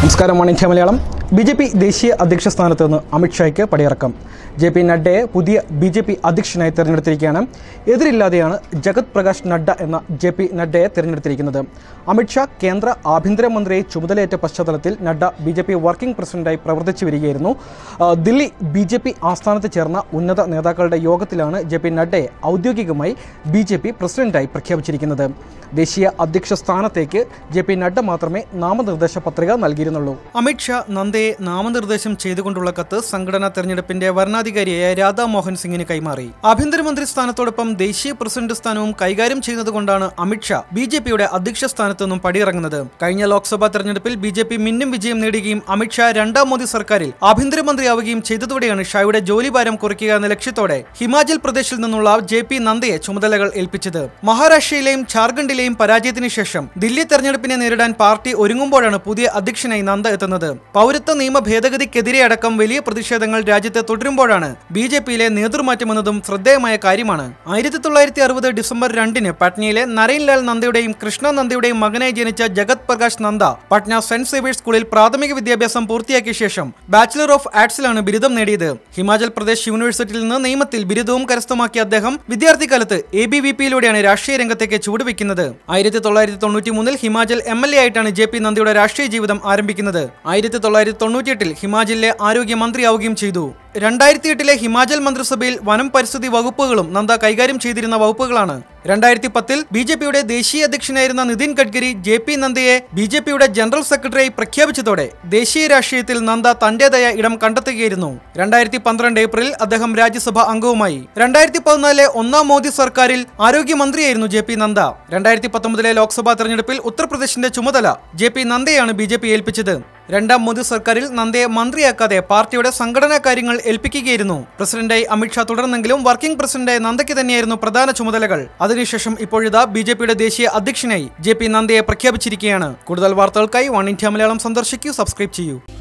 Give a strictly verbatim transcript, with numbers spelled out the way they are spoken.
നമസ്കാരം. Oneindia Malayalam. B J P ദേശീയ അധ്യക്ഷ സ്ഥാനത്ത് നിന്ന് അമിത് ഷായ്ക്ക് പടിയിറക്കം. ജെ പി നഡ്ഡയെ പുതിയ ബി ജെ പി അധ്യക്ഷനായി തിരഞ്ഞെടുത്തിരിക്കുകയാണ്. എതിരില്ലാതെയാണ് ജഗത് പ്രകാശ് നഡ്ഡ എന്ന ജെ പി നഡ്ഡയെ തിരഞ്ഞെടുത്തിരിക്കുന്നത്. അമിത് ഷാ കേന്ദ്ര ആഭ്യന്തരമന്ത്രിയെ ചുമതലയേറ്റ പശ്ചാത്തലത്തിൽ Nadda B J P working പ്രസിഡന്റായി പ്രവർത്തിച്ചു വരികയായിരുന്നു. ദില്ലി ബി ജെ പി ആസ്ഥാനത്ത് ചേർന്ന ഉന്നത നേതാക്കളുടെ യോഗത്തിലാണ് ജെ പി നഡ്ഡയെ ഔദ്യോഗികമായി ബി ജെ പി പ്രസിഡന്റായി പ്രഖ്യാപിച്ചിരിക്കുന്നത്. ദേശീയ അധ്യക്ഷ സ്ഥാനത്തേക്ക് ജെ പി നഡ്ഡ മാത്രമേ നാമനിർദ്ദേശ പത്രിക നൽകിയിരുന്നുള്ളൂ. അമിത് ഷാ നന്ദയെ നാമനിർദ്ദേശം ചെയ്തുകൊണ്ടുള്ള കത്ത് സംഘടനാ തെരഞ്ഞെടുപ്പിന്റെ വരണാധികാരിയായ രാധാ മോഹൻ സിംഗിന് കൈമാറി. ആഭ്യന്തരമന്ത്രി സ്ഥാനത്തോടൊപ്പം ദേശീയ പ്രസിഡന്റ് സ്ഥാനവും കൈകാര്യം ചെയ്യുന്നതുകൊണ്ടാണ് അമിത് ഷാ ബി ജെ പിയുടെ അധ്യക്ഷ സ്ഥാനത്തു നിന്നും പടിയിറങ്ങുന്നത്. കഴിഞ്ഞ ലോക്സഭാ തെരഞ്ഞെടുപ്പിൽ ബി ജെ പി മിന്നും വിജയം നേടുകയും അമിത് ഷാ രണ്ടാം മോദി സർക്കാരിൽ ആഭ്യന്തരമന്ത്രിയാവുകയും ചെയ്തതോടെയാണ് ഷായുടെ ജോലിഭാരം കുറയ്ക്കുക എന്ന ലക്ഷ്യത്തോടെ ഹിമാചൽ പ്രദേശിൽ നിന്നുള്ള ജെ പി നന്ദയെ ചുമതലകൾ ഏൽപ്പിച്ചത്. മഹാരാഷ്ട്രയിലെയും ഝാർഖണ്ഡിലെയും പരാജയത്തിന് ശേഷം ദില്ലി തെരഞ്ഞെടുപ്പിനെ നേരിടാൻ പാർട്ടി ഒരുങ്ങുമ്പോഴാണ് പുതിയ അധ്യക്ഷനായി നന്ദ എത്തുന്നത്. പൗരത്വ നിയമ ഭേദഗതിക്കെതിരെ അടക്കം വലിയ പ്രതിഷേധങ്ങൾ രാജ്യത്ത് തുടരുമ്പോഴാണ് ബി ജെ പിയിലെ നേതൃമാറ്റമെന്നതും ശ്രദ്ധേയമായ കാര്യമാണ്. ആയിരത്തി തൊള്ളായിരത്തി അറുപത് ഡിസംബർ രണ്ടിന് പട്നയിലെ നരൈൻലാൽ നന്ദയുടെയും കൃഷ്ണ നന്ദയുടെയും മകനായി ജനിച്ച ജഗത് പ്രകാശ് നന്ദ പട്ന സെന്റ് സേവിയേഴ്സ് സ്കൂളിൽ പ്രാഥമിക വിദ്യാഭ്യാസം പൂർത്തിയാക്കിയ ശേഷം ബാച്ചിലർ ഓഫ് ആർട്സിലാണ് ബിരുദം നേടിയത്. ഹിമാചൽ പ്രദേശ് യൂണിവേഴ്സിറ്റിയിൽ നിന്ന് നിയമത്തിൽ ബിരുദവും കരസ്ഥമാക്കിയ അദ്ദേഹം വിദ്യാർത്ഥിക്കാലത്ത് എ ബി വി പിയിലൂടെയാണ് രാഷ്ട്രീയ രംഗത്തേക്ക് ചുവടുവെക്കുന്നത്. ആയിരത്തി തൊള്ളായിരത്തി തൊണ്ണൂറ്റി മൂന്നിൽ ഹിമാചൽ എം എൽ എ ആയിട്ടാണ് ജെ പി നന്ദയുടെ രാഷ്ട്രീയ ജീവിതം ആരംഭിക്കുന്നത്. ആയിരത്തി തൊള്ളായിരത്തി തൊണ്ണൂറ്റിയെട്ടിൽ ഹിമാചലിലെ ആരോഗ്യമന്ത്രിയാവുകയും ചെയ്തു. രണ്ടായിരത്തി എട്ടിലെ ഹിമാചൽ മന്ത്രിസഭയിൽ വനം പരിസ്ഥിതി വകുപ്പുകളും നന്ദ കൈകാര്യം ചെയ്തിരുന്ന വകുപ്പുകളാണ്. രണ്ടായിരത്തി പത്തിൽ ബി ജെ പിയുടെ ദേശീയ അധ്യക്ഷനായിരുന്ന നിതിൻ ഗഡ്കരി ജെ പി നന്ദയെ ബി ജെ പിയുടെ ജനറൽ സെക്രട്ടറിയായി പ്രഖ്യാപിച്ചതോടെ ദേശീയ രാഷ്ട്രീയത്തിൽ നന്ദ തന്റേതായ ഇടം കണ്ടെത്തുകയായിരുന്നു. രണ്ടായിരത്തി പന്ത്രണ്ട് ഏപ്രിലിൽ അദ്ദേഹം രാജ്യസഭാ അംഗവുമായി. രണ്ടായിരത്തി പതിനാലിലെ ഒന്നാം മോദി സർക്കാരിൽ ആരോഗ്യമന്ത്രിയായിരുന്നു ജെ പി നന്ദ. രണ്ടായിരത്തി പത്തൊമ്പതിലെ ലോക്സഭാ തെരഞ്ഞെടുപ്പിൽ ഉത്തർപ്രദേശിന്റെ ചുമതല ജെ പി നന്ദയാണ് ബി ജെ പി ഏൽപ്പിച്ചത്. രണ്ടാം മോദി സർക്കാരിൽ നന്ദയെ മന്ത്രിയാക്കാതെ പാർട്ടിയുടെ സംഘടനാ കാര്യങ്ങൾ ഏൽപ്പിക്കുകയായിരുന്നു. പ്രസിഡന്റായി അമിത് ഷാ തുടർന്നെങ്കിലും വർക്കിംഗ് പ്രസിഡന്റായ നന്ദയ്ക്ക് തന്നെയായിരുന്നു പ്രധാന ചുമതലകൾ. അതിനുശേഷം ഇപ്പോഴിതാ ബി ജെ പിയുടെ ദേശീയ അധ്യക്ഷനായി ജെ പി നന്ദയെ പ്രഖ്യാപിച്ചിരിക്കുകയാണ്. കൂടുതൽ വാർത്തകൾക്കായി വൺ ഇന്ത്യ മലയാളം സന്ദർശിക്കൂ, സബ്സ്ക്രൈബ് ചെയ്യൂ.